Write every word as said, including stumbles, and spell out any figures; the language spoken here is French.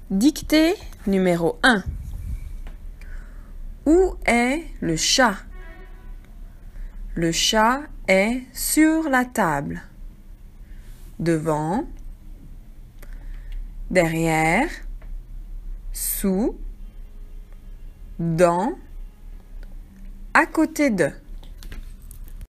Dictée numéro un. Où est le chat? Le chat est sur la table. Devant, derrière, sous, dans, à côté de.